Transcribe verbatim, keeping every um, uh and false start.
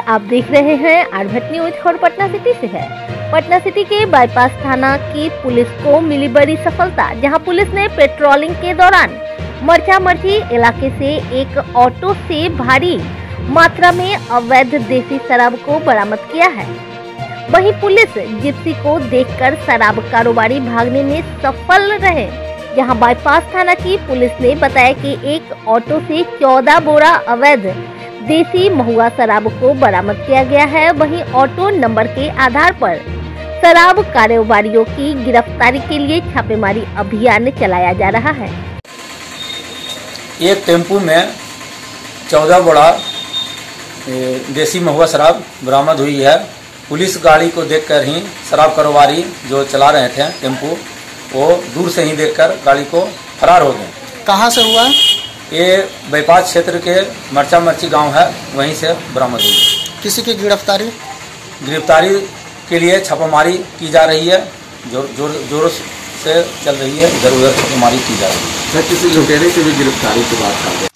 आप देख रहे हैं आरभट न्यूज और पटना सिटी से है। पटना सिटी के बाईपास थाना की पुलिस को मिली बड़ी सफलता, जहां पुलिस ने पेट्रोलिंग के दौरान मर्चा मर्ची इलाके से एक ऑटो से भारी मात्रा में अवैध देसी शराब को बरामद किया है। वहीं पुलिस जिप्सी को देखकर शराब कारोबारी भागने में सफल रहे। जहां बाईपास थाना की पुलिस ने बताया कि एक ऑटो से चौदह बोरा अवैध देसी महुआ शराब को बरामद किया गया है। वहीं ऑटो नंबर के आधार पर शराब कारोबारियों की गिरफ्तारी के लिए छापेमारी अभियान चलाया जा रहा है। एक टेम्पू में चौदह बोरा देसी महुआ शराब बरामद हुई है। पुलिस गाड़ी को देखकर ही शराब कारोबारी जो चला रहे थे टेम्पू, वो दूर से ही देखकर गाड़ी को फरार हो गए। कहाँ से हुआ? ये बाईपास क्षेत्र के मर्चा मर्ची गांव है, वहीं से बरामद हुई। किसी की गिरफ्तारी गिरफ्तारी के लिए छापामारी की जा रही है, जोर जोर जोरों से चल रही है। इधर उधर छापामारी की जा रही है। किसी लुटेरे की भी गिरफ्तारी की बात कर